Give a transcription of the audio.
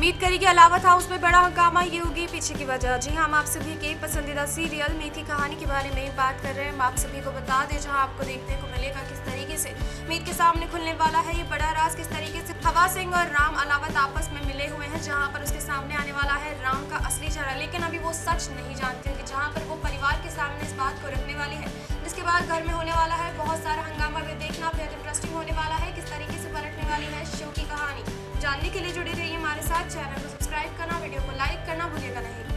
मीत करी के अलावत हाउस में बड़ा हंगामा, ये होगी पीछे की वजह। जी हाँ, हम आप सभी के पसंदीदा सीरियल मीत की कहानी के बारे में बात कर रहे हैं। हम आप सभी को बता दें, जहां आपको देखने को मिलेगा किस तरीके से मीत के सामने खुलने वाला है ये बड़ा राज। किस तरीके से हवा सिंह और राम अलावत आपस में मिले हुए हैं, जहाँ पर उसके सामने आने वाला है राम का असली चेहरा। लेकिन अभी वो सच नहीं जानते कि जहाँ पर वो परिवार के सामने इस बात को रखने वाली है, जिसके बाद घर में होने वाला है बहुत सारा हंगामा। भी देखना बेहद इंटरेस्टिंग होने वाला है, किस तरीके से पलटने वाली है शो की कहानी। जानने के लिए जुड़े रहिए हमारे साथ। चैनल को सब्सक्राइब करना, वीडियो को लाइक करना भूलिएगा नहीं।